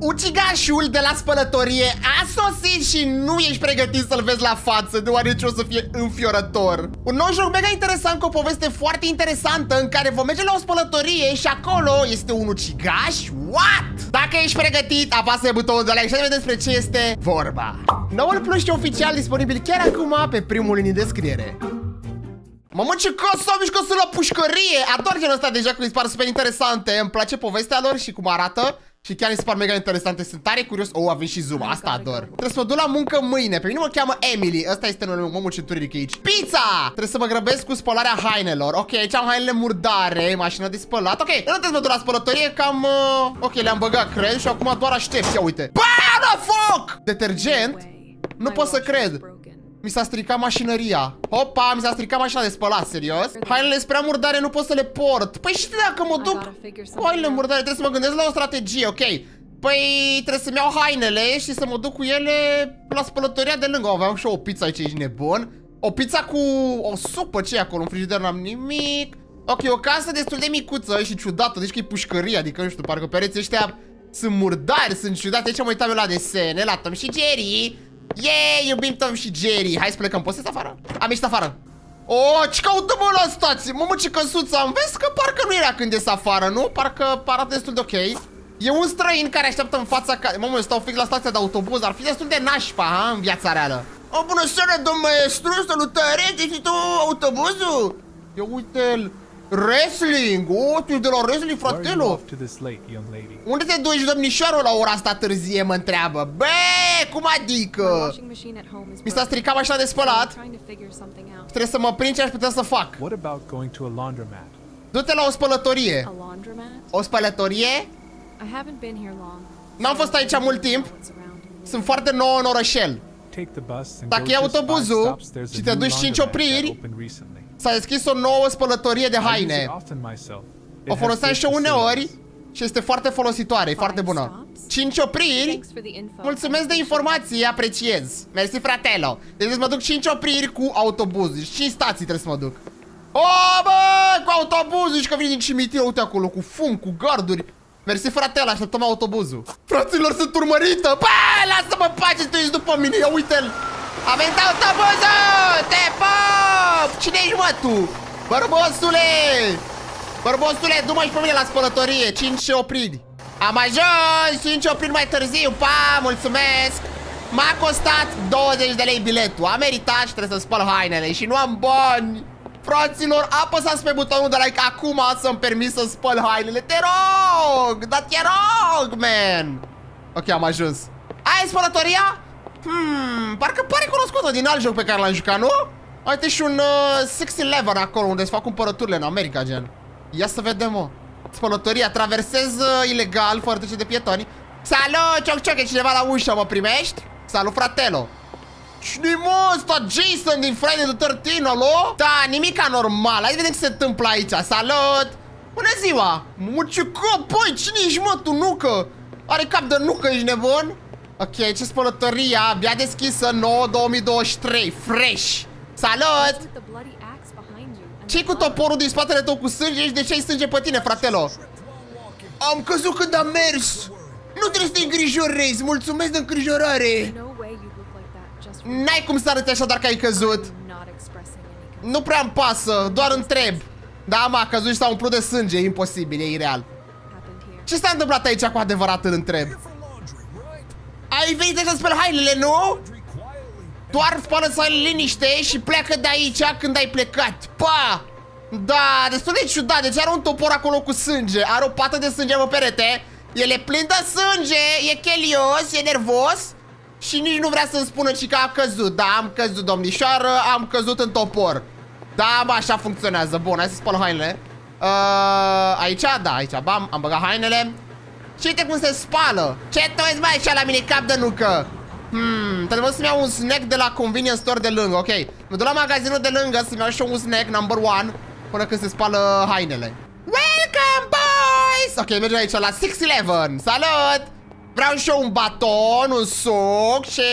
Ucigașul de la spălătorie a sosit și nu ești pregătit să-l vezi la față, deoarece o să fie înfiorător. Un nou joc mega interesant cu o poveste foarte interesantă în care vom merge la o spălătorie și acolo este un ucigaș? What? Dacă ești pregătit, apasă butonul de like și să vedem despre ce este vorba. Noul pluș oficial disponibil chiar acum pe primul link în descriere. Mamă, ce s-au mișcat la pușcărie! Ador genul ăsta de joc, mi se par super interesante. Îmi place povestea lor și cum arată. Și chiar mi se par mega interesante. Sunt tare curios. Oh, avem și zoom, asta ador. Trebuie să mă duc la muncă mâine. Pe mine mă cheamă Emily. Ăsta este omul centuric aici. Pizza! Trebuie să mă grăbesc cu spălarea hainelor. Ok, aici am hainele murdare. Mașină de spălat. Ok, nu trebuie să mă duc la spălătorie. Cam... Ok, le-am băgat, cred. Și acum doar aștept. Ia uite. Bă, la foc! Detergent? Nu pot să cred. Mi s-a stricat mașinăria. Opa, mi s-a stricat mașina de spălat, serios? Hainele sunt prea murdare, nu pot să le port. Păi și dacă mă duc cu hainele murdare, trebuie să mă gândesc la o strategie, ok. Păi trebuie să-mi iau hainele și să mă duc cu ele la spălătoria de lângă. Aveam și o pizza aici, ești nebun. O pizza cu o supă, ce e acolo? În frigider n-am nimic. Ok, o casă destul de micuță și ciudată, deci că e pușcărie, adică nu știu, parcă pereții ăștia sunt murdari, sunt ciudate. Aici mă uitam eu la desene, la Tom și Jerry. Yeee, iubim Tom și Jerry. Hai să plecăm, poți să ieși afară? Am ieșit afară. Oh, ce caută mă la stație? Mamă, ce căsuță am. Vezi că parcă nu era când ies afară, nu? Parcă arată destul de ok. E un străin care așteaptă în fața ca... Mamă, eu stau fix la stația de autobuz. Ar fi destul de nașpa, ha, în viața reală. O, bună seara, domn maestru, salutare. Ești tu autobuzul? Eu uite-l. Wrestling! Oh, tu ești de la wrestling, fratelo! Unde te duci, domnișoară, la ora asta târzie, mă întreabă? Bă, cum adică? Mi s-a stricat mașina de spălat. Trebuie să mă prind ce aș putea să fac. Du-te la o spălătorie. O spălătorie? N-am fost aici mult timp. Sunt foarte nou în orășel. Dacă iei autobuzul și te duci 5 opriri, s-a deschis o nouă spălătorie de haine. O foloseam și eu uneori și este foarte folositoare, e foarte bună. 5 opriri. Mulțumesc de informații, apreciez. Mersi, fratelo. Deci mă duc 5 opriri cu autobuz. Deci 5 stații trebuie să mă duc. Oh, bă, cu autobuzul. Și că vine din cimitir, uite acolo, cu fum, cu garduri. Mersi, fratelo, așteptăm autobuzul. Fraților, sunt urmărită. Bă, lasă-mă pace, tu ești după mine, ia uite-l. A venit autobuzul! Te pop! Cine ești, mă, tu? Bărbosule! Bărbosule, du-mă și pe mine la spălătorie. 5 opriri. Am ajuns 5 opriri mai târziu. Pa, mulțumesc. M-a costat 20 de lei biletul. A meritat și trebuie să spăl hainele. Și nu am bani. Fraților, apăsați pe butonul de like acum să-mi permis să spăl hainele. Te rog! Dar te rog, man! Ok, am ajuns. Aia e spălătoria? Parcă pare cunoscută din alt joc pe care l-am jucat, nu? Uite și un 6-11 acolo unde se fac cumpărăturile în America, gen. Ia să vedem, mă. Spălătoria, traversez ilegal, fără trece de pietoni. Salut, cioc-cioc, e cineva la ușă, mă primești? Salut, fratelo. Cine-i, mă, ăsta Jason din Friday the 13, alo? Da, nimic anormal, hai să vedem ce se întâmplă aici. Salut. Bună ziua. Mă, ce cap, băi, cine ești, mă, tu, nucă? Are cap de nucă, ești nebun? Ok, ce spălătoria, abia deschisă, 9-2023, fresh. Salut! Ce-i cu toporul din spatele tău cu sânge? Și de ce ai sânge pe tine, fratelo? Am căzut când am mers. Nu trebuie să te îngrijorezi, mulțumesc de îngrijorare. N-ai cum să arăți așa doar că ai căzut. Nu prea-mi pasă, doar întreb. Da, mă, a căzut și s-a umplut de sânge, e imposibil, e ireal. Ce s-a întâmplat aici cu adevărat, îl întreb? Ai venit așa să spăl hainele, nu? Doar spală-ți hainele liniște și pleacă de aici când ai plecat. Pa! Da, destul de ciudat, deci are un topor acolo cu sânge. Are o pată de sânge pe perete. El e plin de sânge, e chelios, e nervos. Și nici nu vrea să-mi spună ci că a căzut. Da, am căzut, domnișoară, am căzut în topor. Da, mă, așa funcționează. Bun, hai să spăl hainele. Aici, da, aici, bam, am băgat hainele. Și uite cum se spală. Ce te uiți mai așa la mine, cap de nucă? Trebuie să-mi iau un snack de la convenience store de lângă, ok. Mă duc la magazinul de lângă să-mi iau și un snack, number 1. Până când se spală hainele. Welcome, boys! Ok, mergem aici la 6-11. Salut! Vreau și eu un baton, un suc și...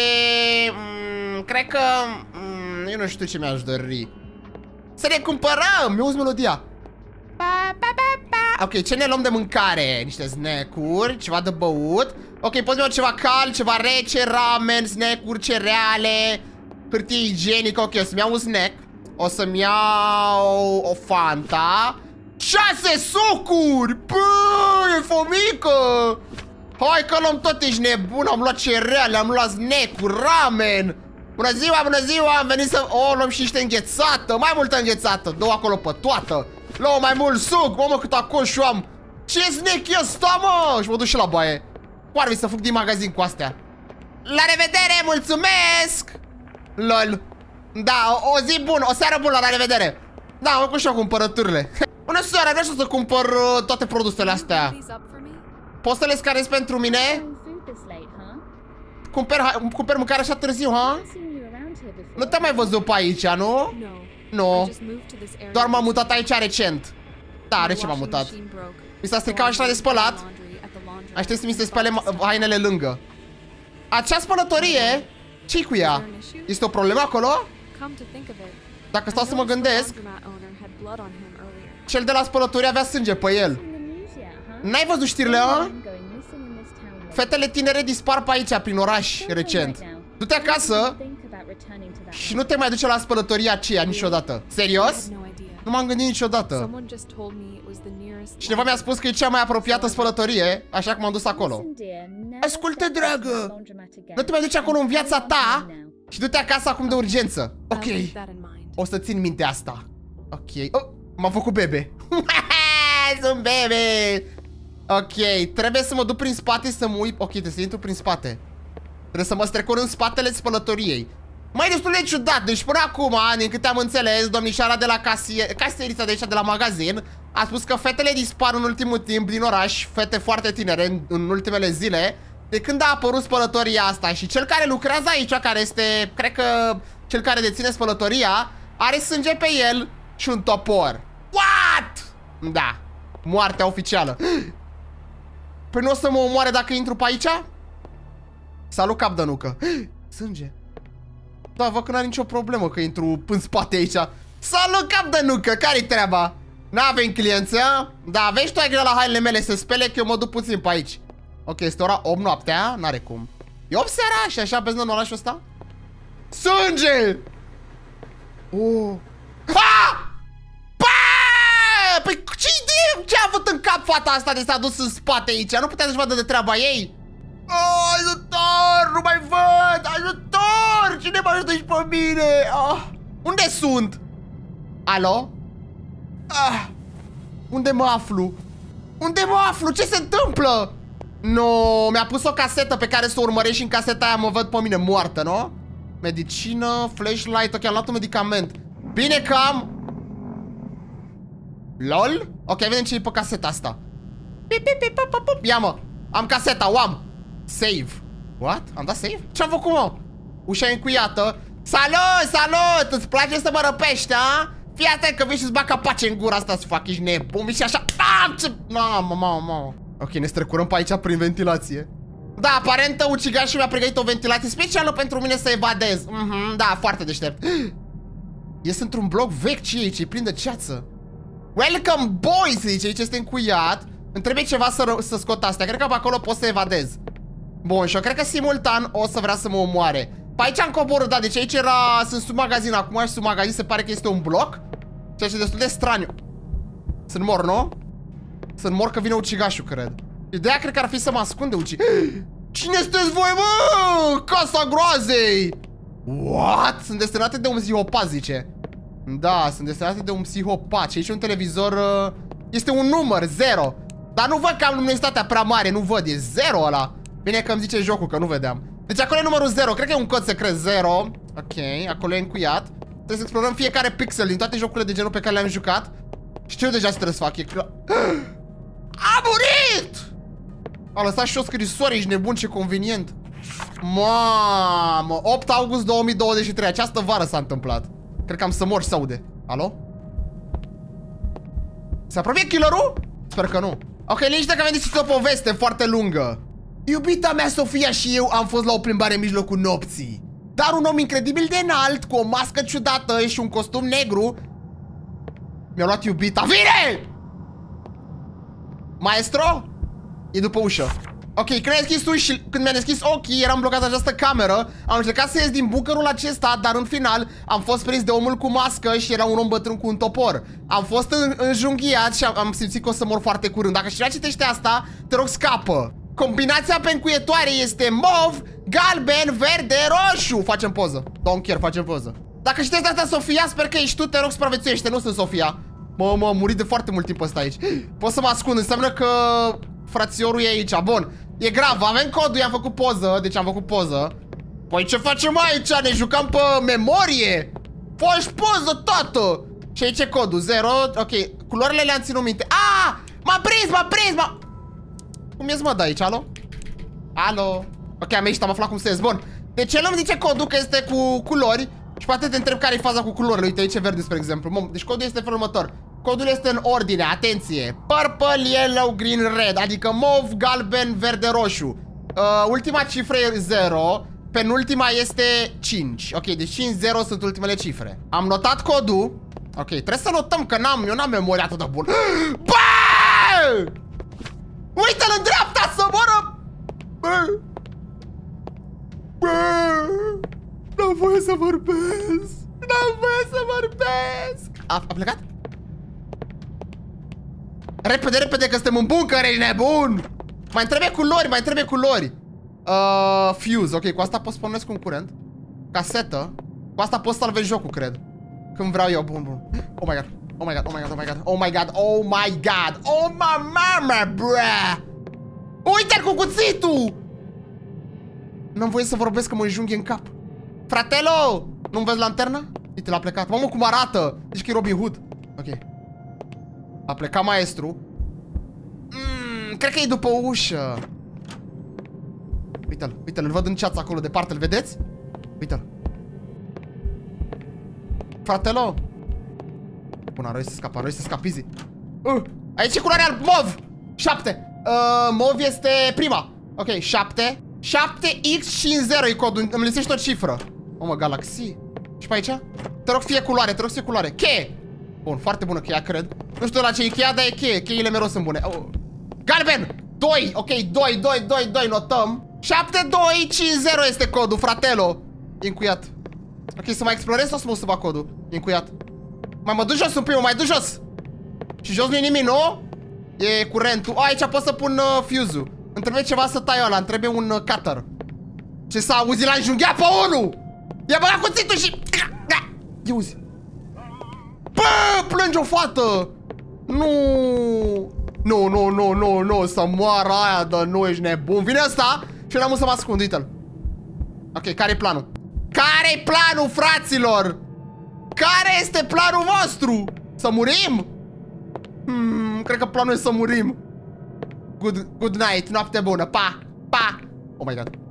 cred că... eu nu știu ce mi-aș dori. Să ne cumpărăm! Mi-auzi melodia. Ok, ce ne luăm de mâncare? Niște snack-uri, ceva de băut. Ok, poți să ceva cald, ceva rece, ramen, snack-uri, cereale, hârtie igienică. Ok, o să-mi iau un snack. O să-mi iau o Fanta. 6 sucuri! Bă, e fomică! Hai că luăm tot, ești nebun. Am luat cereale, am luat snack-uri, ramen. Bună ziua, bună ziua, am venit să... Oh, luăm și niște înghețată, mai multă înghețată. Dă-o acolo pe toată. Luăm mai mult suc, mamă, cât acoșu am. Ce snack e ăsta, mă? Și mă duc și la baie. Poarbi să fug din magazin cu astea. La revedere, mulțumesc! Lol. Da, o zi bună, o seară bună, la revedere. Da, mă cu și eu cumpărăturile. Bună seara, vreau să cumpăr toate produsele astea. Poți să le scanezi pentru mine? Cumperi mâncare așa târziu, ha? Nu te-am mai văzut pe aici, nu? Nu. Doar m-am mutat aici recent. Da, recent m-am mutat. Mi s-a stricat așa de spălat. Aștept să mi se spele hainele lângă. Acea spălătorie, ce-i cu ea? Este o problemă acolo? Dacă stau să mă gândesc, cel de la spălătorie avea sânge pe el. N-ai văzut știrile, a? Fetele tinere dispar pe aici, prin oraș, recent. Du-te acasă și nu te mai duce la spălătoria aceea niciodată. Serios? Nu m-am gândit niciodată. Cineva mi-a spus că e cea mai apropiată spălătorie, așa că m-am dus acolo. Ascultă, dragă, nu te mai duci acolo în viața ta și du-te acasă acum de urgență. Ok. O să țin minte asta. Ok. Oh, m-am făcut bebe. Sunt bebe. Ok, trebuie să mă duc prin spate să mă uit. Ok, trebuie să intru prin spate. Trebuie să mă strecor în spatele spălătoriei. Mai destul de ciudat, deci până acum, din câte am înțeles, domnișoara de la caserița de aici, de la magazin, a spus că fetele dispar în ultimul timp din oraș, fete foarte tinere, în ultimele zile, de când a apărut spălătoria asta. Și cel care lucrează aici, care este, cred că, cel care deține spălătoria, are sânge pe el și un topor. What? Da, moartea oficială. Păi nu o să mă omoare dacă intru pe aici? Salut, cap de nucă. Sânge. Da, văd că n-are nicio problemă că intru în spate aici. Salut, cap de nucă, care-i treaba? N-avem clienți, a? Da, vezi tu ai grijă la hainele mele să spele, că eu mă duc puțin pe aici. Ok, este ora 8 noaptea, n-are cum. E 8 seara și așa beznă în orașul ăsta? Sânge! Oh. Ha! Păi ce idee? Ce a avut în cap fata asta de s-a dus în spate aici? Nu putea să-și vadă de treaba ei? Oh, ajutor! Nu mai văd! Ajutor! Cine mă ajută și pe mine? Oh. Unde sunt? Alo? Unde mă aflu? Unde mă aflu? Ce se întâmplă? No, mi-a pus o casetă pe care să o urmărești și în caseta aia mă văd pe mine moartă, nu? Medicină, flashlight, ok, am luat un medicament. Bine că am... LOL? Ok, vedem ce e pe caseta asta. Ia mă, am caseta, o am. Save. What? Am dat save? Ce-am făcut, mă? Ușa e încuiată. Salut, salut! Îți place să mă răpești, a? Fii atent că vii și-ți bag capace în gura asta să fac, ești nebun, vii și așa. Mamă. Ok, ne strecurăm pe aici prin ventilație. Da, aparent ucigașul mi-a pregătit o ventilație specială pentru mine să evadez. Da, foarte deștept. Ies într-un bloc vechi, ce e aici? E plin de ceață. Welcome, boys! Zice, aici este încuiat. Îmi trebuie ceva să scot astea. Cred că pe acolo pot să evadez. Bun, și eu cred că simultan o să vrea să mă omoare. Pe aici am coborât, da, deci aici era... Sunt sub magazin acum și sub magazin se pare că este un bloc. Ceea ce e destul de straniu. Sunt mor, nu? Sunt mor că vine ucigașul, cred. Ideea cred că ar fi să mă ascund de Cine sunteți voi, mă? Casa groazei! What? Sunt desenate de un psihopat, zice. Da, sunt desenate de un psihopat. Și aici un televizor... Este un număr, 0. Dar nu văd că am luminositatea prea mare, nu văd, e 0 ăla. Bine că îmi zice jocul, că nu vedeam. Deci acolo e numărul 0, cred că e un cod secret 0. Ok, acolo e încuiat. Trebuie să explorăm fiecare pixel din toate jocurile de genul pe care le-am jucat. Știu deja ce trebuie să fac, e clar. A murit! A lăsat și o scrisoare, ești nebun, ce convenient. Mamă, 8 august 2023, această vară s-a întâmplat. Cred că am să mor și se aude. Alo? Se apropie killerul? Sper că nu. Ok, liniște că mi-am zis o poveste foarte lungă. Iubita mea, Sofia, și eu am fost la o plimbare în mijlocul nopții. Dar un om incredibil de înalt, cu o mască ciudată și un costum negru, mi-a luat iubita. Vine! Maestro? E după ușă. Ok, când ai deschis tu și când mi-a deschis ochii, eram blocat această cameră. Am încercat să ies din bucărul acesta, dar în final am fost prins de omul cu mască și era un om bătrân cu un topor. Am fost înjunghiat și am simțit că o să mor foarte curând. Dacă cineva citește asta, te rog, scapă. Combinația pencuietoare este mov, galben, verde, roșu. Facem poză. Don't care, facem poză. Dacă citești asta, Sofia, sper că ești tu, te rog, supraviețuiește. Nu sunt Sofia. Am murit de foarte mult timp ăsta aici. Pot să mă ascund, înseamnă că frățiorul e aici. Bun, e grav, avem codul, i-am făcut poză. Deci am făcut poză. Păi ce facem aici? Ne jucăm pe memorie? Faci poză, tată. Și aici e codul, 0. Ok, culorile le-am ținut minte. M-a prins. Cum ies, mă, de aici, alo? Alo? Ok, am ieșit, am aflat cum se ies. Bun, deci el îmi zice codul că este cu culori. Și poate te întreb care e faza cu culorile. Uite, aici e verde, spre exemplu. Deci codul este în felul următor. Codul este în ordine, atenție. Purple, yellow, green, red. Adică mov, galben, verde, roșu. Ultima cifră e 0. Penultima este 5. Ok, deci 5-0 sunt ultimele cifre. Am notat codul. Ok, trebuie să notăm că eu n-am memoria atât de bună. Bă! Uite-l în dreapta să moră! N-am voie să vorbesc! N-am voie să vorbesc! A plecat? Repede, că suntem în bunker, ești nebun! Mai trebuie culori, fuse, ok, cu asta pot să pornesc un curent. Casetă. Cu asta pot să salvez jocul, cred. Când vreau eu, bun. Oh my god. Oh my mama, bruh! Uite-l cu cuțitul! N-am voie să vorbesc că mă înjunghi în cap. Fratelo! Nu-mi vezi lanterna? Uite, l-a plecat. Mamă, cum arată! Deci că e Robin Hood. Ok. A plecat maestru. Cred că e după ușă. Uite-l, îl văd în ceață acolo departe, îl vedeți? Uite-l. Fratelo! Bun, a să scap, easy. Aici e culoarea mov! 7. Mov este prima. Ok, 7. 7x50 e codul, îmi lisești o cifră. Mă, Galaxy. Și pe aici? Te rog, fie culoare, cheie. Bun, foarte bună cheia, cred. Nu știu la ce e cheia, dar e cheie. Cheile mereu sunt bune. Galben! 2, ok, 2, notăm. 7250 este codul, fratelo. E încuiat. Ok, să mai explorez sau să mă suba codul? E încuiat. Mai mă duc jos un pic, mai duc jos. Și jos nu e nimic, nu? E curentul. Aici pot să pun fuse-ul. Îmi trebuie ceva să tai ăla, îmi trebuie un cutter. Ce s-a auzit, l-a înjunghiat pe unul! I-a băgat cuțitul și... Ia uzi. Bă, plânge o fată! Nu, să moară aia, dar nu ești nebun. Vine ăsta și l-am să mă ascund, uite-l. Ok, care-i planul? Care-i planul, fraților? Care este planul vostru? Să murim? Cred că planul e să murim. Good night, noapte bună, pa. Oh my god.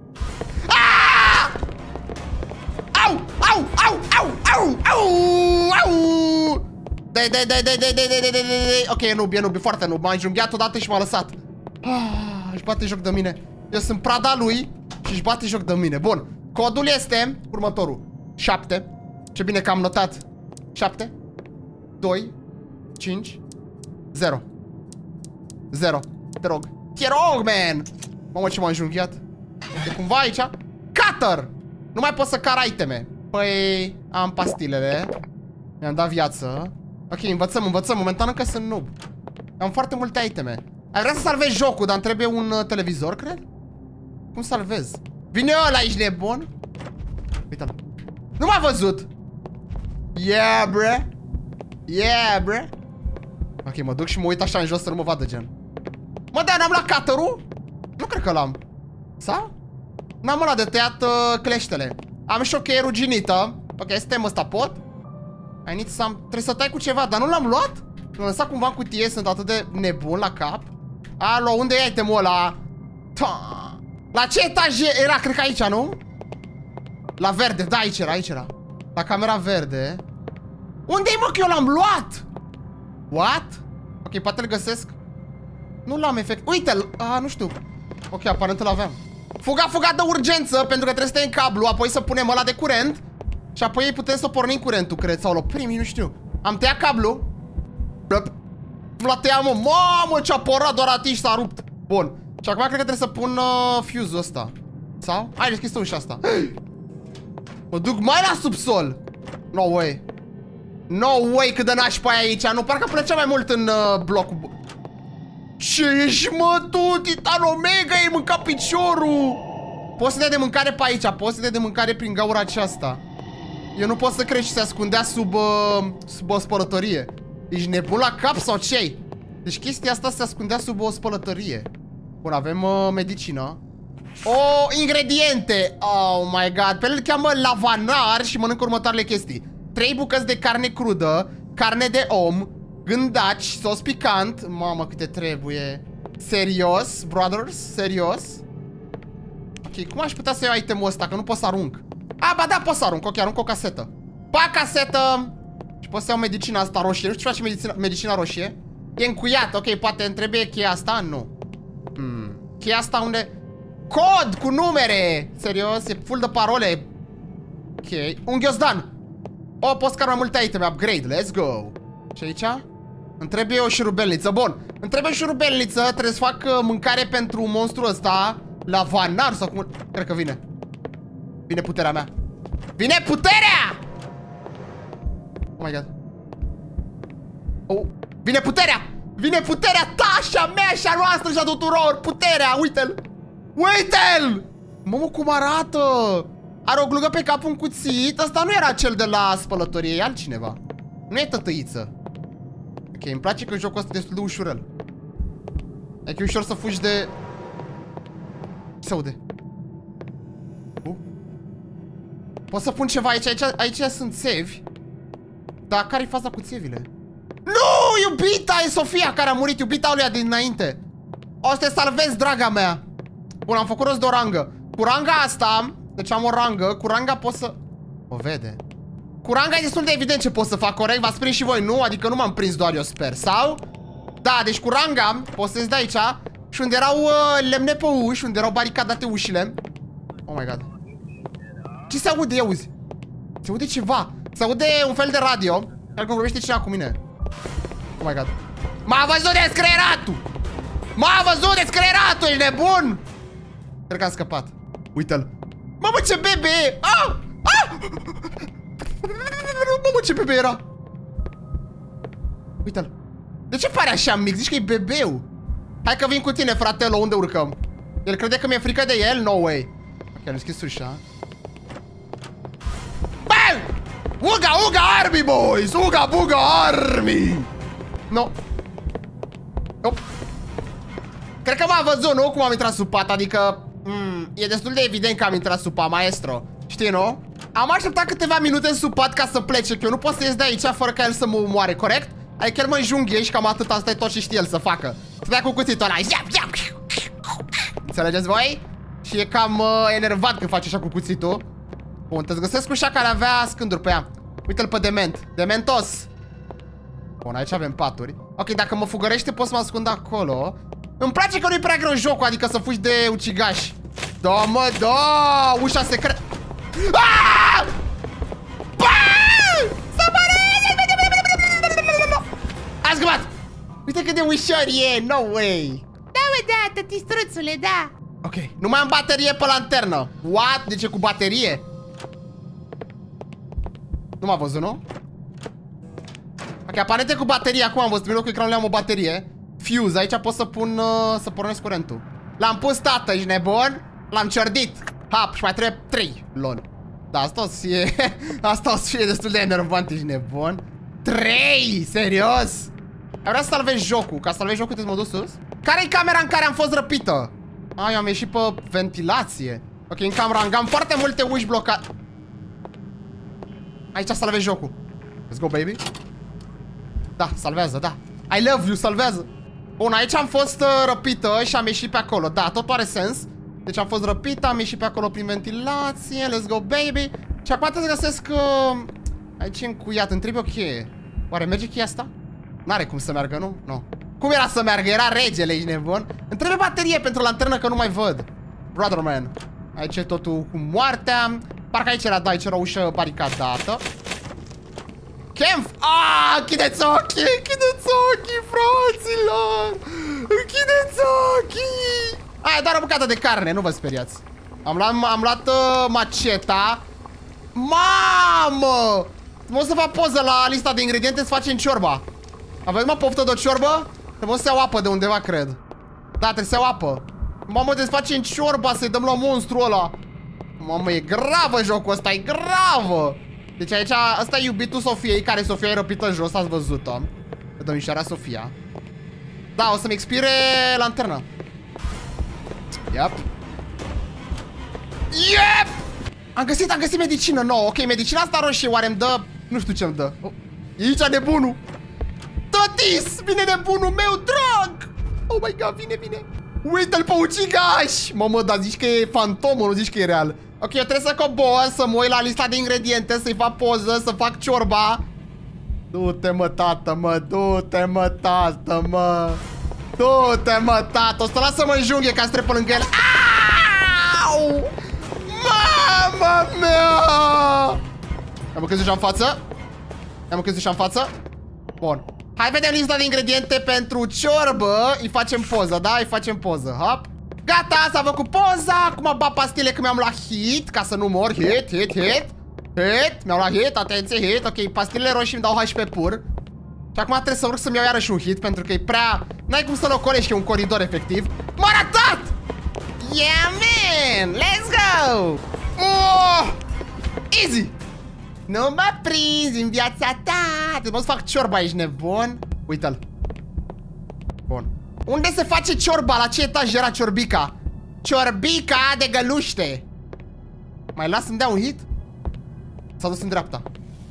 Ok, e noob, foarte noob. M-a înjunghiat odată și m-a lăsat. Își bate joc de mine. Eu sunt prada lui și își bate joc de mine. Bun, codul este următorul. 7. Ce bine că am notat. 7 2 5 0. Te rog, man. Mamă, ce m-a înjunghiat. E cumva aici cutter. Nu mai pot să car iteme. Păi, am pastilele. Mi-am dat viață. Ok, învățăm. Momentan încă sunt noob. Am foarte multe iteme. Ai vrea să salvezi jocul, dar îmi trebuie un televizor, cred? Cum salvez? Vine ăla, ești nebun? Uite-l. Nu m-a văzut. Yeah, bre. Ok, mă duc și mă uit așa în jos să nu mă vadă, gen. Mă, da, n-am luat cutter-ul? Nu cred că l-am. Sau? N-am ăla de tăiat cleștele. Am și o cheie ruginită. Ok, suntem ăsta, pot? Trebuie să tai cu ceva, dar nu l-am luat? L-am lăsat cumva în cutie, sunt atât de nebun la cap. Alo, unde e itemul ăla? La ce etaj era? Cred că aici, nu? La verde, da, aici era. La camera verde. Unde-i, mă, că eu l-am luat? What? Ok, poate-l găsesc. Nu l-am efect. Uite-l, nu știu. Ok, aparent îl aveam. Fuga de urgență, pentru că trebuie să tăiem cablu, apoi să punem ăla de curent. Și apoi putem să pornim curentul, cred, sau l-oprim, nu știu. Am tăiat cablu. L-a tăiat, mă. Mamă, ce-a porat, doar atinși, s-a rupt. Bun. Și acum cred că trebuie să pun fuse-ul ăsta. Sau? Hai, deschis ușa asta. Mă duc mai la subsol. No way. No way cât de nașpa e aici. Nu, parcă plăcea mai mult în blocul. Ce ești, mă, tu? Titan Omega, ai mâncat piciorul. Poți să dea de mâncare pe aici. Poți să dea de mâncare prin gaura aceasta. Eu nu pot să cred și se ascundea sub o spălătorie. Ești nebun la cap sau ce? Deci chestia asta se ascundea sub o spălătorie. Bun, avem medicină. Ingrediente. Oh my god. Pe el îl cheamă lavanar și mănâncă următoarele chestii: 3 bucăți de carne crudă, carne de om, gândaci, sos picant. Mamă, câte trebuie. Serios, brothers? Serios? Ok, cum aș putea să iau itemul ăsta? Că nu pot să arunc. Ba da, pot să arunc. Ok, arunc o casetă. Pa, casetă! Și pot să iau medicina asta roșie. Nu știu ce face medicina roșie. E încuiat. Ok, poate îmi trebuie cheia asta? Nu. Cheia asta unde... Cod cu numere! Serios, e full de parole. Ok, un ghiozdan. Pot scar mai multe iteme. Upgrade, let's go. Și aici? Îmi trebuie o șurubelniță. Bun, îmi trebuie o șurubelniță. Trebuie să fac mâncare pentru monstrul ăsta. Lavanar sau cum... Cred că vine. Vine puterea mea. Vine puterea! Oh my god. Vine puterea! Vine puterea ta și a mea și a noastră și a tuturor! Puterea! Uite-l! Uite-l! Mamă, cum arată! Are o glugă pe cap, un cuțit. Asta nu era cel de la spălătorie, e altcineva. Nu e tătăiță. Ok, îmi place că jocul ăsta e destul de ușurel. E că e ușor să fugi de... Ce se aude? Pot să pun ceva aici, aici sunt țevi. Dar care-i faza cu țevile? Nu, iubita, e Sofia care a murit, iubita lui dinainte. O să te salvezi, draga mea. Bun, am făcut rost de o rangă. Cu ranga asta, deci am o rangă, cu ranga pot să... O vede. Cu ranga e destul de evident ce pot să fac, corect? V-ați prins și voi, nu? Adică nu m-am prins doar eu, sper, sau? Da, deci cu ranga poți să-ți dai aici. Și unde erau lemne pe uși, unde erau baricadate ușile. Oh my god. Ce se aude, auzi? Se aude ceva. Se aude un fel de radio. Cred că vorbește cineva cu mine. Oh my god. M-a văzut descreieratul! M-a văzut descreieratul, ești nebun? Cred că am scăpat. Uite-l. Mamă, ce bebe! Mamă, ce bebe era! Uite-l. De ce pare așa mic? Zici că e bebeu. Hai că vin cu tine, fratelo, unde urcăm? El crede că mi-e frică de el? No way. Ok, am deschis ușa. Bam! Uga, uga army, boys! Uga, buga army! No. Op. Cred că m-a văzut, nu? Cum am intrat sub pat, adică... e destul de evident că am intrat sub pat, maestro. Știi, nu? Am așteptat câteva minute în sub pat ca să plece, că eu nu pot să ies de aici fără ca el să mă omoare, corect? Adică el mă înjunghe și cam atât, asta e tot ce știe el să facă. Să dea cu cuțitul ăla. Înțelegeți voi? Și e cam enervat când face așa cu cuțitul. Bun, te-ți găsesc ușa care avea scânduri pe ea. Uite-l pe dement. Dementos. Bun, aici avem paturi. Ok, dacă mă fugărește pot să mă ascund acolo. Îmi place că nu-i prea greu jocul, adică să fugi de ucigași. Da, mă, da! Ușa secretă. A scăpat! Uite cât de ușor e, no way. Da, mă, da, tătistruțule, da. Ok, nu mai am baterie pe lanternă. What? De ce cu baterie? Nu m-a văzut, nu? Ok, aparente cu baterie. Acum am văzut, în locul ecranului am o baterie. Fuse, aici pot să pun, să pornesc curentul. L-am pus, tată, ești nebun? L-am ciordit. Hap, și mai trebuie 3 luni. Da, asta o să fie, asta o să fie destul de enervant, ești nebun. 3! Serios? Ai vrea să salvezi jocul. Ca să salvezi jocul trebuie să mă duc sus? Care-i camera în care am fost răpită? Eu am ieșit pe ventilație. Ok, în camera am foarte multe uși blocate. Aici salvezi jocul. Let's go, baby. Da, salvează, da. I love you, salvează. Bun, aici am fost răpită și am ieșit pe acolo. Da, totul are sens. Deci am fost răpită, am ieșit pe acolo prin ventilație. Let's go, baby. Și acum trebuie să găsesc aici încuiat, îmi trebuie o cheie. Oare merge cheia asta? N-are cum să meargă, nu? Nu. Cum era să meargă? Era regele, ești nebun. Îmi trebuie baterie pentru lanternă, că nu mai văd. Brother man. Aici e totul cu moartea. Parcă aici era, da, aici era o ușă baricadată. Camp! Închideți ochii! Închideți ochii, fraților! Închideți ochii! Aia e doar o bucată de carne, nu vă speriați. Am luat maceta. Mamă! Trebuie să fac poză la lista de ingrediente să facem ciorba. Aveți mă poftă de o ciorbă? Trebuie să iau apă de undeva, cred. Da, trebuie să iau apă. Mamă, trebuie să facem ciorba, să-i dăm la monstru ăla. Mamă, e gravă jocul ăsta, e gravă. Deci aici, ăsta e iubitul Sofiei, care Sofia e răpită jos, ați văzut-o. Domnișoara Sofia. Da, o să-mi expire lanterna. Yep. Yep! Am găsit medicină nouă. Ok, medicina asta roșie oare îmi dă... Nu știu ce-mi dă. Oh, e aici nebunul. Tătis! Vine nebunul meu, drag! Oh my god, vine. Uite-l pe ucigaș! Mamă, dar zici că e fantomul, nu zici că e real. Ok, eu trebuie să cobor, să mă uit la lista de ingrediente, să-i fac poză, să fac ciorba. Du-te, mă, tată, mă, du-te, mă, tată, mă. Du-te, mă, tată. O să lasă-mă în junghe ca să trec pe lângă el. Au! Mama mea! Am crezut și-am față. Bun. Hai vedem lista de ingrediente pentru ciorbă. Îi facem poză, da? Îi facem poză. Hop. Gata, s-a făcut poza. Acum bat pastile că mi-am luat hit. Ca să nu mor. Hit. Mi-am luat hit, atenție, hit. Ok, pastilele roșii îmi dau HP pur. Și acum trebuie să urc să-mi iau iarăși un hit. Pentru că e prea... N-ai cum să-l ocolești, e un coridor efectiv. M-a ratat! Yeah, man! Let's go! Oh! Easy! Nu mă prinzi în viața ta! Trebuie să fac ciorba, ești nebun? Uite-l. Bun. Unde se face ciorba? La ce etaj era ciorbica? Ciorbica de găluște. Mai las să-mi dea un hit? S-a dus în dreapta.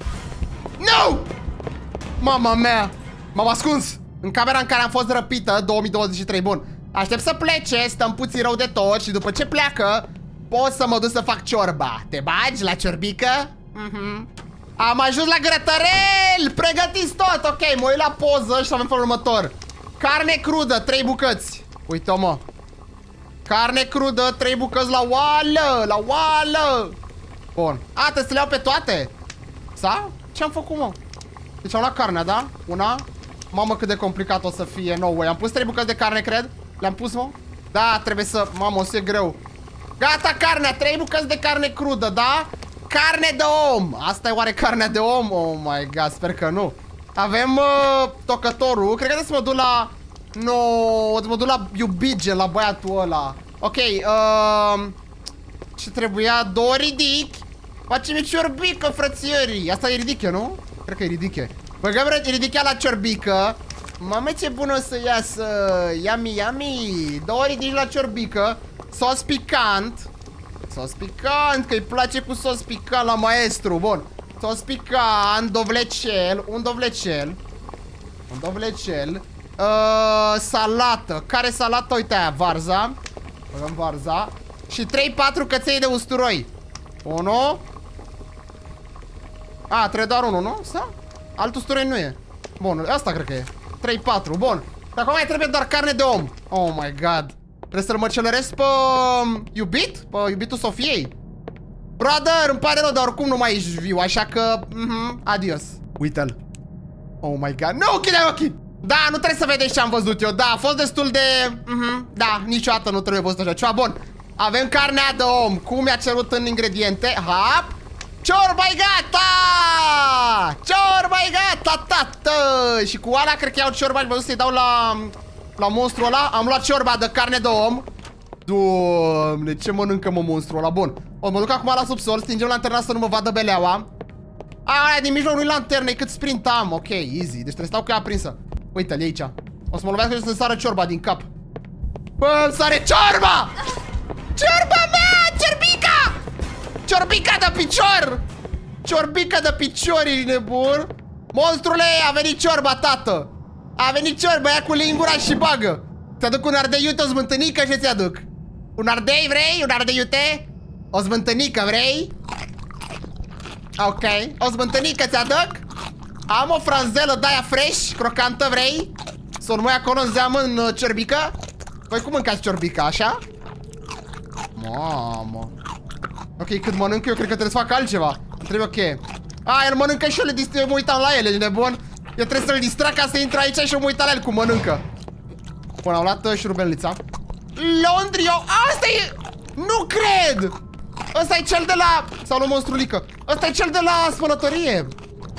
No! Mama mea! M-am ascuns în camera în care am fost răpită 2023. Bun. Aștept să plece, stăm puțin rău de tot. Și după ce pleacă, pot să mă duc să fac ciorba. Te bagi la ciorbică? Am ajuns la grătărel! Pregătiți tot! Ok, mă uit la poză și avem felul următor. Carne crudă, 3 bucăți. Uite-o, mă. Carne crudă, 3 bucăți la oală. Bun. A, trebuie să le iau pe toate? Sau? Ce-am făcut, mă? Deci am luat carnea, da? Una. Mamă, cât de complicat o să fie. No way. Am pus 3 bucăți de carne, cred. Le-am pus, mă? Da, trebuie să... Mamă, o să fie greu. Gata, carnea. 3 bucăți de carne crudă, da? Carne de om. Asta e oare carnea de om? Oh my god, sper că nu. Avem tocătorul. Cred că trebuie să mă duc la... No, o să mă duc la iubige, la băiatul ăla. Ok, ce trebuia? 2 ridic. Facem ciorbică, frățiorii. Asta e ridiche, nu? Cred că e ridiche. Băgăm ridichea la ciorbică. Mamă, ce bun o să iasă. Yummy. 2 ridici la ciorbică. Sos picant. Sos picant, că îi place cu sos picant la maestru. Bun. Sos picant, dovlecel. Un dovlecel. Salată. Care salată? Uite aia, varza. Băgăm varza. Și 3-4 căței de usturoi. 1. A, trebuie doar 1, nu? Sau? Alt usturoi nu e. Bun, asta cred că e 3-4, bun. Dar acum mai trebuie doar carne de om. Oh my god. Trebuie să-l măcelăresc pe iubit? Pe iubitul Sofiei. Brother, îmi pare rău, dar oricum nu mai ești viu. Așa că, adios. Uite-l. Oh my god, nu, închide ochii. Da, nu trebuie să vedeți ce am văzut eu. Da, a fost destul de... Da, niciodată nu trebuie văzut așa ceva. Bun, avem carnea de om. Cum mi-a cerut în ingrediente. Hop. Ciorba-i gata! Ciorba-i gata, tată! Și cu ala cred că iau ciorba și mă duc să-i dau la monstru ăla. Am luat ciorba de carne de om. Doamne, ce mănâncă, mă, monstru ăla? Bun, o mă duc acum la subsol. Stingem lanterna să nu mă vadă beleaua. Aia din mijloc nu-i lanternă, e cât sprint am. Ok, easy, deci trebuie să stau cu ea aprinsă. Uite-l, e aici. O să mă lovească și să-mi sară ciorba din cap. Bă, îmi sare ciorba! Ciorba mea! Ciorbica! Ciorbica de picior! Ciorbica de picior, ești nebun? Monstrule, a venit ciorba, tată! A venit ciorba, ia cu lingura și bagă. Ți-aduc un ardei iute, o smântânică și ți-aduc. Un ardei vrei? Un ardei iute? O smântânică vrei? Ok, o smântânică ți-aduc? Am o franzelă de-aia fresh, crocantă, vrei? Să urmăi acolo în zeamă, în ciorbică? Voi cum mâncați ciorbica, așa? Mamă. Ok, cât mănânc eu, cred că trebuie să fac altceva. Trebuie ok. A, el mănâncă și eu mă uitam la ele, nebun. Eu trebuie să-l distrag ca să intre aici și eu mă uitam la el cum mănâncă. Bun, am luat șurubelnița. Laundry. Asta e... Nu cred! Ăsta e cel de la... Sau nu monstrulică. Ăsta e cel de la spălătorie.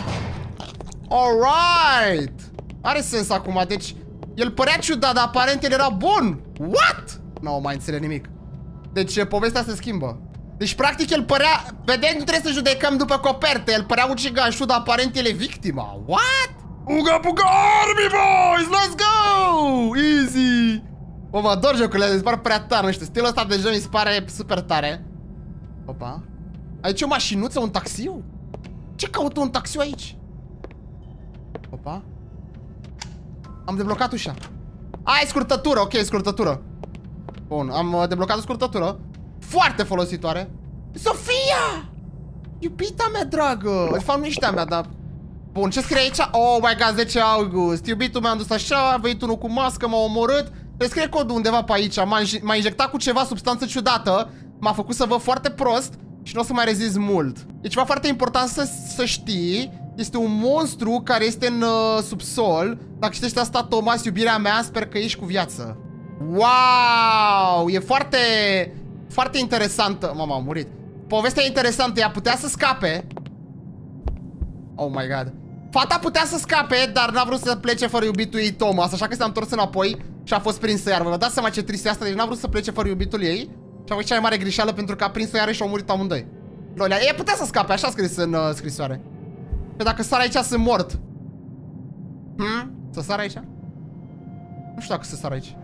Alright. Are sens acum, deci... El părea ciudat, dar aparent el era bun. What? Nu mai înțeleg nimic. Deci povestea se schimbă. Deci practic el părea... Vedem, nu trebuie să judecăm după coperte. El părea ucigașul, dar aparent el e victima. What? Uga buga army boys, let's go! Easy. Mă ador jocurile, mi se pare prea tare, nu știu. Stilul ăsta de jeu mi se pare super tare. Opa. Aici o mașinuță, un taxiu? Ce caută un taxiu aici? Opa. Am deblocat ușa. Ai scurtătură, ok, scurtătură. Bun, am deblocat o scurtătură. Foarte folositoare. Sofia! Iubita mea dragă. De fapt nu ești a mea, dar... Bun, ce scrie aici? Oh my god, 10 august. Iubitul meu a dus așa, a venit unul cu mască, m-a omorât. Scrie codul undeva pe aici. M-a injectat cu ceva substanță ciudată. M-a făcut să văd foarte prost și nu o să mai rezist mult. E ceva foarte important să știi. Este un monstru care este în subsol. Dacă citești asta, Thomas, iubirea mea, sper că ești cu viață. Wow! E foarte interesantă. Mama, a murit. Povestea e interesantă, ea putea să scape. Oh my god. Fata putea să scape, dar n-a vrut să plece fără iubitul ei, Thomas. Așa că s-a întors înapoi și a fost prinsă iar. Vă dați seama ce trist e asta? Deci n-a vrut să plece fără iubitul ei și a făcut cea mai mare greșeală pentru că a prins-o iară și au murit amândoi. Lolea, ea putea să scape, așa scris în scrisoare. Că dacă sar aici sunt mort. Să sar aici? Nu știu dacă să sar aici.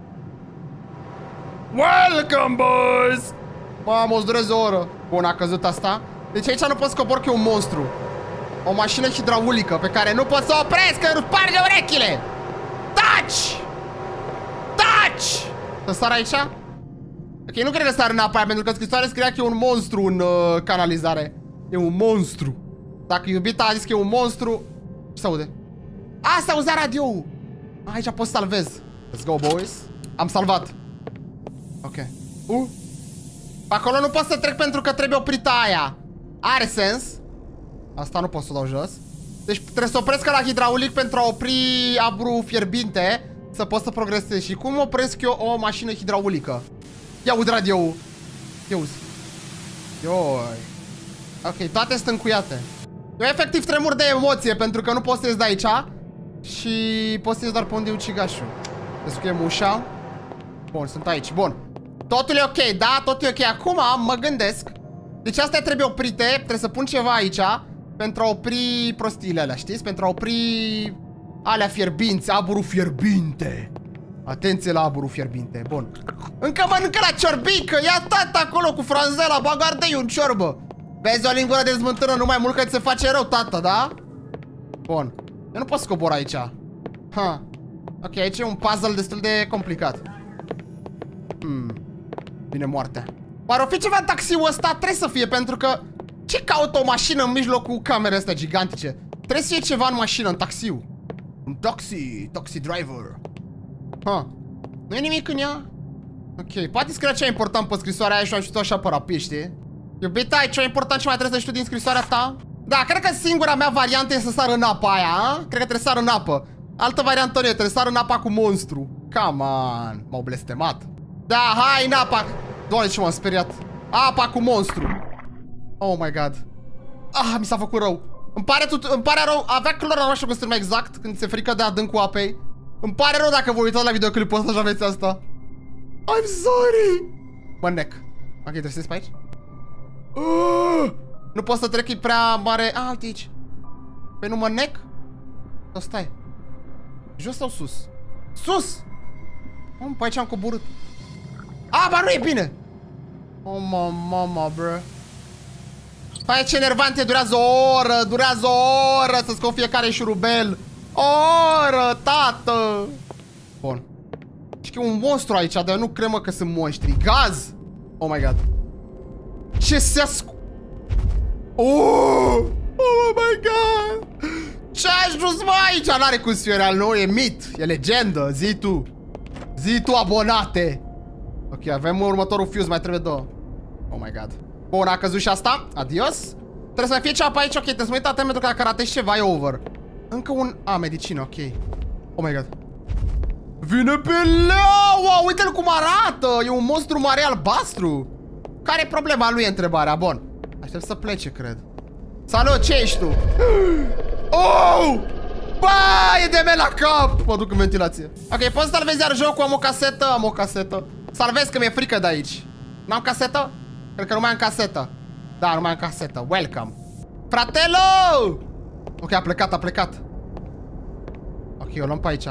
Welcome, boys! Mamă, o să dureze o oră. Bun, a căzut asta. Deci aici nu pot scobor că e un monstru. O mașină hidraulică pe care nu pot să o opresc, că îmi sparge urechile. Taci! Taci! Să sar aici? Ok, nu cred că sar în apa aia, pentru că scrisoarea scria că e un monstru în canalizare. E un monstru. Dacă iubita a zis că e un monstru... Ce se aude? A, se auzea radio-ul. Aici pot să salvez. Let's go, boys. Am salvat. Ok. Pe acolo nu pot să trec pentru că trebuie oprită aia. Are sens. Asta nu pot să o dau jos. Deci trebuie să opresc la hidraulic pentru a opri aburul fierbinte. Să pot să progresez. Și cum opresc eu o mașină hidraulică? Ia aud radio-ul. Ia uzi. Ioi. Ok, toate sunt încuiate. Eu efectiv tremur de emoție pentru că nu pot să ies de aici. Și pot să ies doar pe unde e ucigașul. Descuiem ușa. Bun, sunt aici, bun. Totul e ok, da? Totul e ok. Acum mă gândesc. Deci astea trebuie oprite. Trebuie să pun ceva aici pentru a opri prostiile alea, știți? Pentru a opri alea fierbinți, aburul fierbinte. Atenție la aburul fierbinte, bun. Încă mănâncă la ciorbică. Ia tata acolo cu franzela, bagă ardei un ciorbă. Vezi o lingură de smântână, nu mai mult că ți se face rău, tata, da? Bun. Eu nu pot scobor aici. Ok, aici e un puzzle destul de complicat. Vine moartea. Oare o fi ceva în taxiul ăsta? Trebuie să fie, pentru că... Ce caută o mașină în mijlocul camerei astea gigantice? Trebuie să fie ceva în mașină, în taxiu. Un taxi driver. Nu e nimic în ea? Ok, poate scria ceva important pe scrisoarea aia și am citit-o așa pe rapid, știi? Iubita, e ceva important ce mai trebuie să știu din scrisoarea ta? Da, cred că singura mea variantă e să sar în apa aia, a? Cred că trebuie să sar în apă. Altă variantă nu e, trebuie să sar în apa cu monstru. Come on, m-au blestemat. Da, hai în apa. Doamne, ce m-am speriat. Apa cu monstru. Oh my god. Mi s-a făcut rău. Îmi pare rău. Avea clora, nu știu cum se numea exact când se frică de adâncul apei. Îmi pare rău dacă vă uitați la videoclipul ăsta și aveți asta. I'm sorry. Mă nec. Ok, trebuie să ies pe aici. Nu pot să trec, e prea mare. Uite aici. Păi nu mă nec? Sau stai. Jos sau sus? Sus! Pe aici am coborât. Ba nu e bine. Oh, mama, bro. Păi ce enervant e, durează o oră. Durează o oră să scot fiecare șurubel. O oră, tată. Bun. Și că e un monstru aici, dar eu nu cred, mă, că sunt monștri. Gaz! Oh my god. Ce se ascu... Oh my god. Ce a ajuns, mă, aici? N-are cum să fie real, nu? E mit, e legendă. Zi tu. Zi tu, abonate. Ok, avem următorul fuse, mai trebuie două. Oh my god. Bun, a căzut și asta. Adios. Trebuie să mai fie ceva pe aici, ok. Trebuie să mă uit atent pentru că dacă ratezi ceva e over. Încă un... medicină, ok. Oh my god. Vine pe leaua! Uite-l cum arată! E un monstru mare albastru! Care-i problema lui, întrebarea? Bun. Aștept să plece, cred. Salut, ce ești tu? Oh! Bă, e de mea la cap! Mă duc în ventilație. Ok, poți să salvezi iar jocul? Am o casetă? Am o casetă. Salvez că mi-e frică de aici. N-am casetă? Cred că nu mai am casetă. Da, nu mai am casetă. Welcome. Fratelo! Ok, a plecat, a plecat. Ok, o luăm pe aici.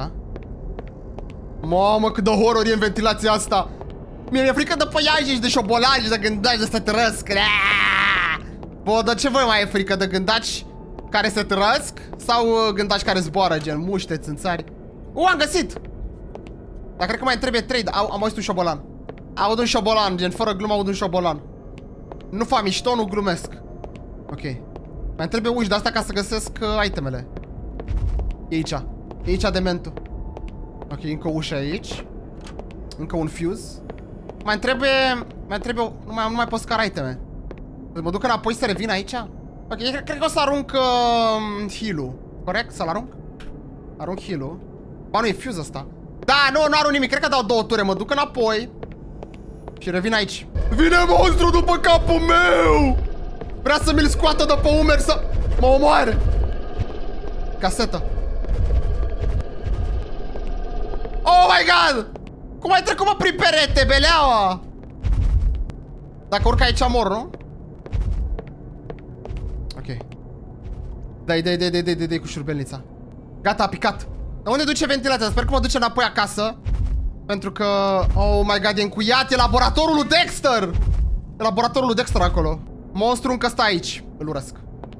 Mamă, cât de horror e în ventilația asta. Mi-e frică de păiaji și de șobolani și de gândaci de să trăsc. Bă, de ce voi mai e frică? De gândaci care se trăsc? Sau gândaci care zboară, gen muște, țânțari? Am găsit! Dar cred că mai trebuie 3. Am auzit un șobolan. Aud un șobolan, gen fără glumă aud un șobolan. Nu fac mișto, nu glumesc. Ok. Mai trebuie uși de asta ca să găsesc itemele. E aici. E aici dementul. Ok, încă o ușă aici. Încă un fuse. Mai trebuie... Nu mai pot scara iteme. Mă duc înapoi să revin aici? Ok, cred că o să arunc heal-ul. Corect? Să-l arunc? Arunc heal-ul. Ba, nu e fuse ăsta. Da, nu arunc nimic. Cred că dau 2 ture. Mă duc înapoi și revin aici. Vine monstru după capul meu! Vrea să mi-l scoată de pe umeri să mă omoare. Casetă. Oh my god! Cum ai trecut, mă, prin perete, beleaua? Dacă urc aici mor, nu? Ok. Dai cu șurbelnița. Gata, a picat. Dar unde duce ventilația? Sper că mă duce înapoi acasă. Pentru că... Oh my god, e încuiat. E laboratorul lui Dexter. E laboratorul lui Dexter acolo. Monstru încă stă aici. Îl urăsc.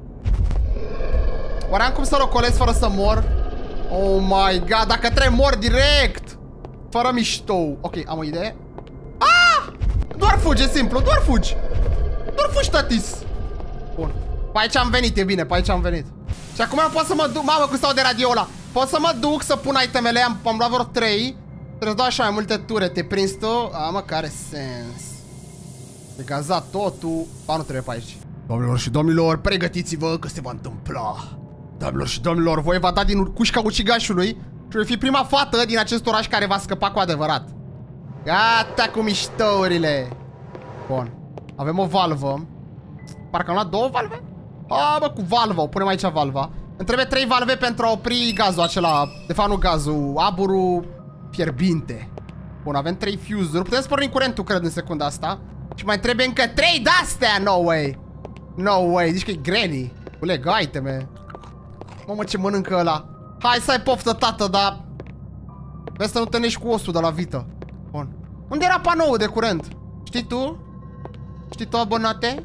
Oare am cum să rocolesc fără să mor? Oh my god, dacă trebuie mor direct. Fără mișto. Ok, am o idee. Ah! Doar fugi, e simplu, doar fugi. Doar fugi, tatis. Bun. Pe aici am venit, e bine, pe aici am venit. Și acum pot să mă duc. Mamă, cum stau de radio ăla. Pot să mă duc să pun itemele. Am luat vreo 3. Trebuie să dau așa mai multe ture. Te prins tu? Mă, care sens. E gazat totul. Ba, nu trebuie pe aici. Doamnelor și domnilor, pregătiți-vă că se va întâmpla. Doamnelor și domnilor, voi va da din cușca ucigașului și voi fi prima fată din acest oraș care va scăpa cu adevărat. Gata cu miștourile. Bun. Avem o valvă. Parcă am luat 2 valve? Bă, cu valva. O punem aici valva. Îmi trebuie 3 valve pentru a opri gazul acela. De fapt, nu gazul. Aburul fierbinte. Bun, avem 3 fuse-uri. Putem să pornim curentul, cred, în secunda asta. Și mai trebuie încă 3 de-astea. No way. No way. Zici că e granny. Culeg iteme. Mamă, ce mănâncă ăla. Hai să ai poftă, tată, dar... Vezi să nu te nești cu osul de la vită. Bun. Unde era panoul de curent? Știi tu? Știi tu, abonate?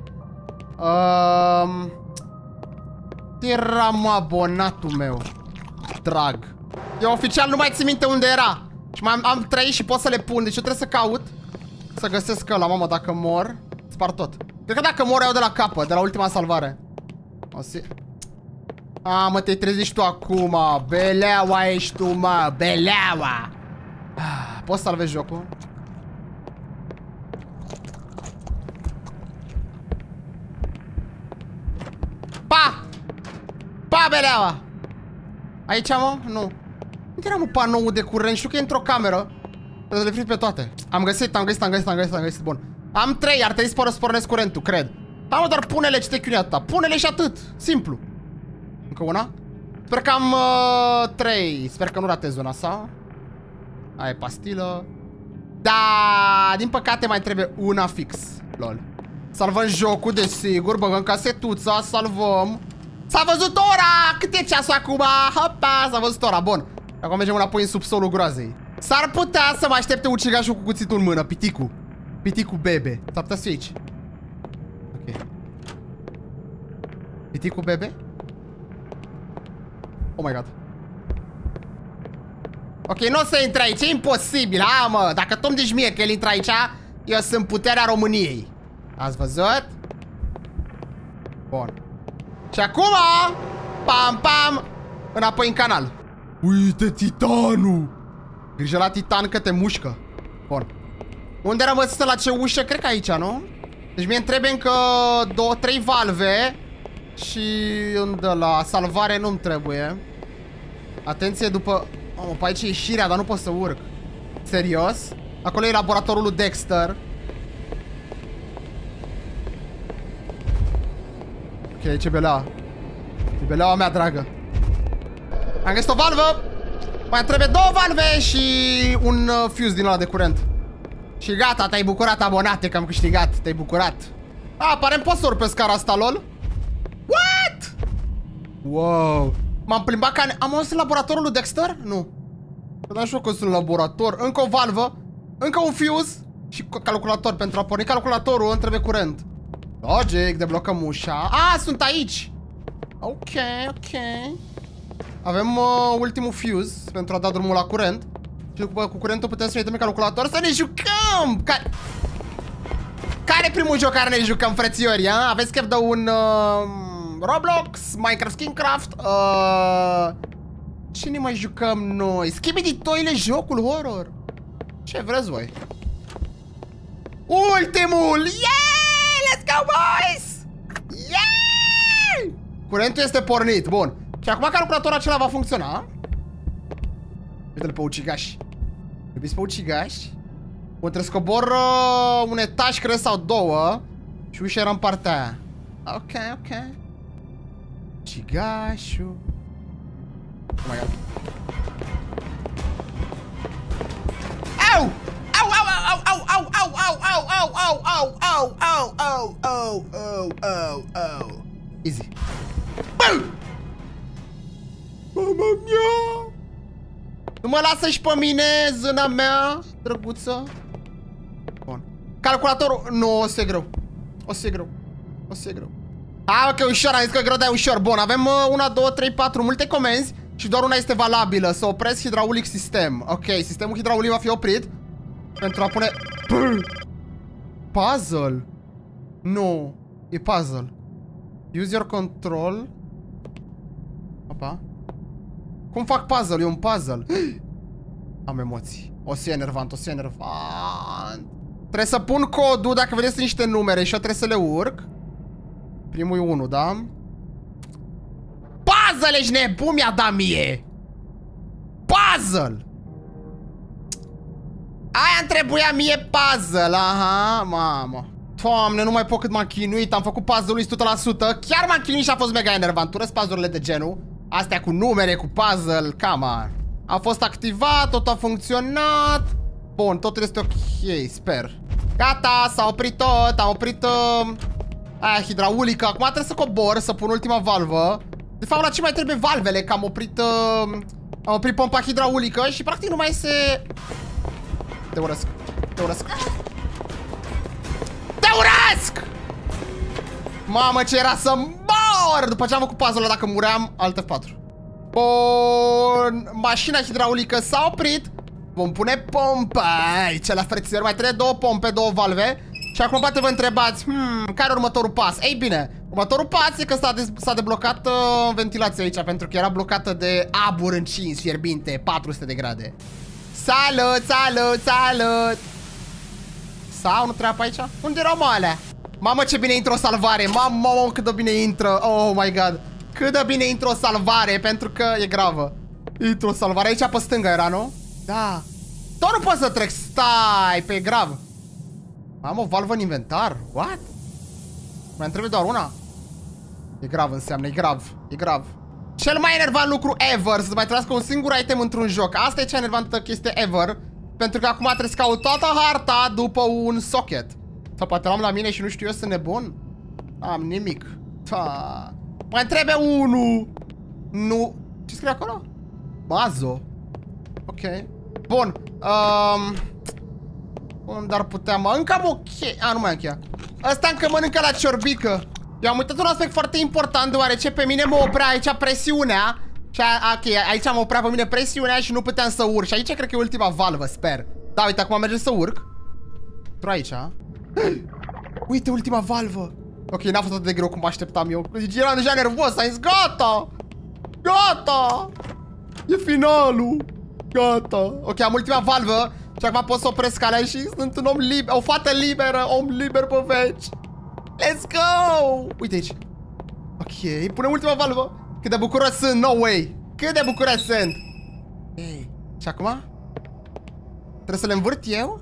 Era, mă, abonatul meu drag. Eu oficial nu mai țin minte unde era. Și mai am 3 și pot să le pun. Deci eu trebuie să caut. Să găsesc ăla, mamă, dacă mor spar tot. Cred că dacă mor iau de la capăt, de la ultima salvare. O să... mă, te-ai trezit tu acum. Beleaua ești tu, mă. Beleaua. Poți să salvezi jocul? Pa! Pa, beleaua! Aici, mă? Nu. Unde era, mă, panoul de curent? Știu că e într-o cameră. Trebuie să le fric pe toate. Am găsit. Bun. Am 3, ar trebui să pornesc curentul, cred. Mă, doar pune-le ce te chiunia ta. Pune-le și atât. Simplu. Încă una? Sper că am 3. Sper că nu ratez una, sau? Aia e pastilă. Da, din păcate mai trebuie una fix. Lol. Salvăm jocul, desigur. Băgăm casetuța, salvăm. S-a văzut ora! Cât e ceasul acum? Hopa, s-a văzut ora, bun. Acum mergem înapoi în subsolul groazei. S-ar putea să mă aștepte ucigașul cu cuțitul în mână, piticul. Piticul bebe. S-ar putea să fie aici. Ok. Piticul bebe? Oh my god. Ok, nu o să intre aici, e imposibil. Mă, dacă tu îmi zici mie că el intră aici, eu sunt puterea României. Ați văzut? Bun. Și acum, pam, pam, înapoi în canal. Uite titanul. Grijă la titan că te mușcă. Bun. Unde rămăsese, la ce ușă? Cred că aici, nu? Deci mie îmi trebuie încă 2-3 valve. Și unde la salvare nu-mi trebuie. Atenție, după Oh, pe aici e ieșirea, dar nu pot să urc. Serios? Acolo e laboratorul lui Dexter. Ok, ce belea. E beleaua mea, dragă. Am găsit o valvă. Mai trebuie 2 valve și un fuse din ăla de curent. Și gata, te-ai bucurat, abonate, că am câștigat. Te-ai bucurat. Aparent pot să urc pe scara asta, lol. What? Wow. M-am plimbat ca... Am auzit în laboratorul lui Dexter? Nu. Că n-am știu că sunt în laborator. Încă o valvă. Încă un fuse. Și calculator. Pentru a porni calculatorul îmi trebuie curent. Logic, deblocăm ușa. Sunt aici. Ok, ok. Avem ultimul fuse pentru a da drumul la curent. Și cu curentul putem să ne uităm în calculator să ne jucăm! Care e primul joc care ne jucăm, frățiori? Aveți chef de un Roblox, Minecraft, Skinecraft? Ce ne mai jucăm noi? Skibidi Toilet, jocul horror. Ce vreți voi? Ultimul! Yeah! Let's go, boys! Yeah! Curentul este pornit, bun. Și acum calculatorul acela va funcționa. Uite-l pe ucigași. Iubiți pe ucigași? Bun, trebuie să cobor un etaj, cred, sau 2. Și ușa era în partea aia. Ok, ok. Ucigașul. Oh my god. Au! Au, au, au, au, au, au, au, au, au, au, au, au, au, au, au, au, au. Easy. Bum! Mama mea! Nu mă lasă-și pe mine, zâna mea, drăguță. Bun. Calculatorul... Nu, o să e greu. O să e greu. O să e greu. Ok, ușor, am zis că greu, dar e ușor. Bun, avem 1, 2, 3, 4, multe comenzi. Și doar una este valabilă. Să opresc hidraulic sistem. Ok, sistemul hidraulic va fi oprit. Pentru a pune... Puzzle. Nu. E puzzle. Use your control. Opa. Cum fac puzzle? E un puzzle. Am emoții. O să fie enervant, o să fie enervant. Trebuie să pun codul, dacă vedeți niște numere și eu trebuie să le urc. Primul e 1, da? Puzzle, ești nebun, mi-a dat mie! Puzzle! Aia-mi trebuia mie puzzle, aha, mamă. Doamne, nu mai pot cât m-am chinuit, am făcut puzzle-ul 100%. Chiar m-am chinuit și a fost mega enervant. Urăsc puzzle-urile de genul. Astea cu numere, cu puzzle, come on. A fost activat, tot a funcționat. Bun, totul este ok, sper. Gata, s-a oprit tot, am oprit aia hidraulică. Acum trebuie să cobor, să pun ultima valvă. De fapt, la ce mai trebuie valvele? Că am oprit pompa hidraulică și practic nu mai se... Te urăsc, te urăsc. Te urăsc! Mamă, ce era să mor! După ce am făcut puzzle-ul, dacă muream, alt F4. Bun, mașina hidraulică s-a oprit. Vom pune pompa aici la frățiori. Mai trebuie 2 pompe, 2 valve. Și acum poate vă întrebați, care e următorul pas? Ei bine, următorul pas e că s-a deblocat ventilația aici, pentru că era blocată de abur încins, fierbinte, 400 de grade. Salut, salut, salut! Sau nu treabă aici? Unde erau alea? Mamă, ce bine intră o salvare! Mamă, cât de bine intră! Oh my god! Cât de bine intră o salvare, pentru că e gravă. Intră o salvare, aici pe stânga era, nu? Da. Tot nu pot să trec, stai, pe grav. Am o valvă în inventar? What? Mai trebuie doar una? E grav, înseamnă, e grav. E grav. Cel mai enervant lucru ever, să mai trebuiască un singur item într-un joc. Asta e cea enervantă chestie ever. Pentru că acum trebuie să caut toată harta după un socket. Sau poate l-am la mine și nu știu eu, sunt nebun? Am nimic. Mai trebuie unul. Nu. Ce scrie acolo? Bazo. Ok. Bun. Unde ar putea, mă? Încă am o cheie. Nu mai am cheia. Ăsta încă mănâncă la ciorbică. Eu am uitat un aspect foarte important, deoarece pe mine mă oprea aici presiunea. Și ok, aici mă oprea pe mine presiunea și nu puteam să urc. Și aici cred că e ultima valvă, sper. Da, uite, acum mergem să urc. Intru aici. Uite, ultima valvă. Ok, n-a fost atât de greu cum mă așteptam eu. Zice, eram deja nervos, am zis, gata. Gata. E finalul. Gata. Ok, am ultima valvă. Și acum pot să opresc alea și sunt un om liber. O fată liberă, om liber pe veci. Let's go. Uite aici. Ok, punem ultima valvă. Cât de bucuros sunt, no way. Cât de bucuros sunt. Ei, și acum? Trebuie să le învârt eu?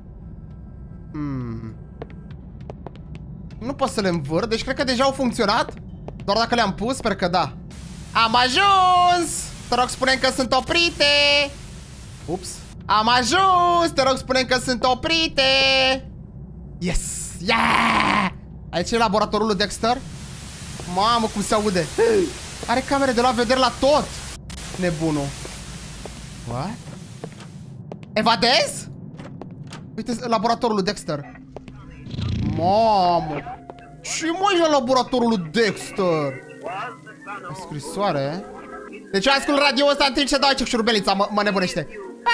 Nu pot să le învârt, deci cred că deja au funcționat. Doar dacă le-am pus, sper că da. Am ajuns! Te rog, spune-mi că sunt oprite! Ups. Am ajuns! Te rog, spune-mi că sunt oprite! Yes! Yeah! Aici e laboratorul lui Dexter. Mamă, cum se aude! Are camere de la vedere la tot! Nebunul. What? Evadez? Uite, laboratorul lui Dexter. Mamă! Și mai la laboratorul lui Dexter? O scrisoare. Deci eu ascult radio ăsta în timp ce dau aici șurubelița, mă nebunește.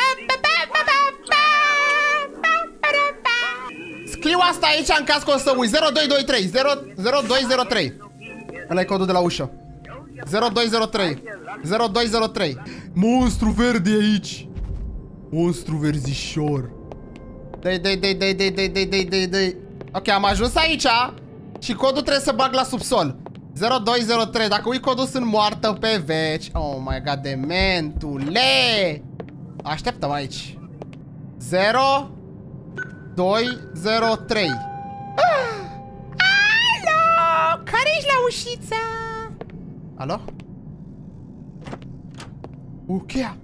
Scriu asta aici în caz că o să uiți. 0223 0203. Ăla e codul de la ușă. 0203 0203. Monstru verde aici. Monstru verzișor. Dai. Ok, am ajuns aici. Și codul trebuie să bag la subsol. 0203. Dacă uit codul, sunt moartă pe veci. Oh my god, dementule. Așteptăm aici. 0203. Alo! Care ești la ușiță? Alo? Cheia.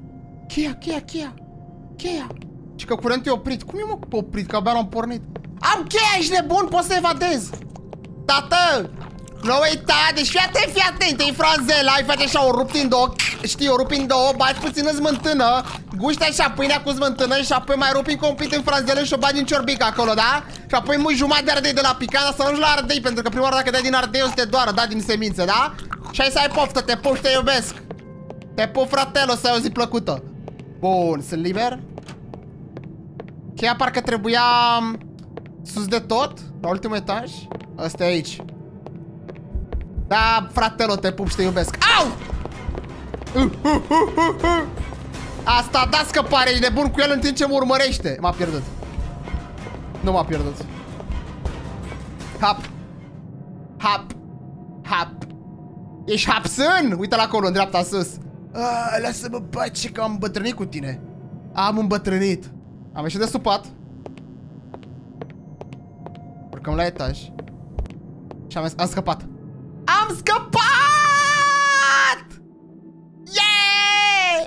Și că curentul e oprit. Cum e mă oprit? Că abia l-am pornit. Am cheia, ești nebun, poți să evadez. Tată! Nu uita, deci fii atent, e franzela, îi face așa, o rupt în două, știi, o rupi în două, bagi puțin în smântână, guști așa pâinea cu smântână și apoi mai rupi complet în franzelă și o bagi în ciorbic acolo, da? Și apoi mui jumătate de ardei de la picat, dar să nu-și la ardei, pentru că prima oară dacă dai din ardei o să te doară, da, din semințe, da? Și hai să ai poftă, te pup și te iubesc. Te pup, fratelo, să ai o zi plăcută. Bun, sunt liber? Cheia parcă trebuia sus de tot, la ultimul etaj. Ăsta e aici. Da, fratelo, te pup și te iubesc. Au! Asta da scăpare, ești nebun cu el în timp ce mă urmărește. M-a pierdut. Nu m-a pierdut. Hap. Ești hapsân? Uite-l acolo, în dreapta sus. Lasă-mă pace că am îmbătrânit cu tine. Am îmbătrânit. Am ieșit de supat. Urcăm la etaj. Și am scăpat. Am scăpat! Yeah!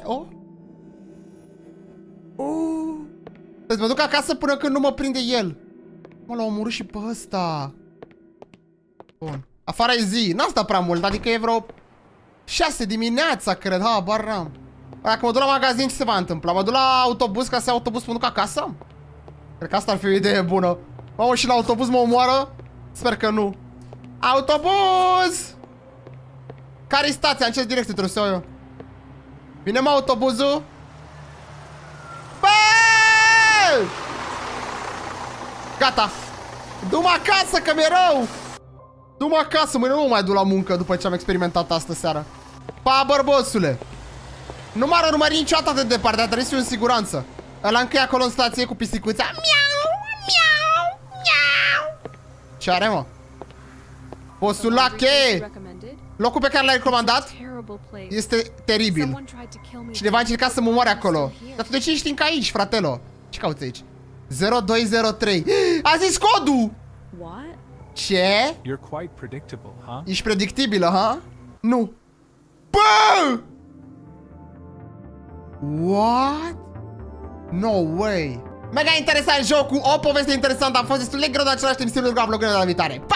Deci mă duc acasă până când nu mă prinde el. Mă, l-a omorât și pe ăsta. Bun. Afară e zi. N-am stat prea mult, adică e vreo 6 dimineața, cred. Habar n-am. Dacă mă duc la magazin, ce se va întâmpla? Mă duc la autobuz, ca să iau autobuz, mă duc acasă? Cred că asta ar fi o idee bună. Mamă, și la autobuz mă omoară? Sper că nu. Autobuz! Care-i stația? În ce direcție trebuie să iau eu? Vine-mă autobuzul? Bă! Gata! Du-mă acasă că mi-e rău! Du-mă acasă, mâine nu mă mai duc la muncă după ce am experimentat astă seară. Pa, bărbosule! Nu m-ar urmări niciodată atât de departe, dar trebuie să fiu în siguranță. Ăla încă e acolo în stație cu pisicuța. Miau! Ce are, mă? Posulache! Locul pe care l-ai recomandat este teribil. Cineva a încercat să mă omoare acolo. Dar tu de ce ești încă aici, fratelo? Ce cauți aici? 0203. A zis codul! Ce? Ești predictibilă, ha? Nu. Bă! What? No way. Mega interesant jocul, o poveste interesantă, a fost destul de greu, dar același timp sigur că am vlogul de la viitoare. Pa!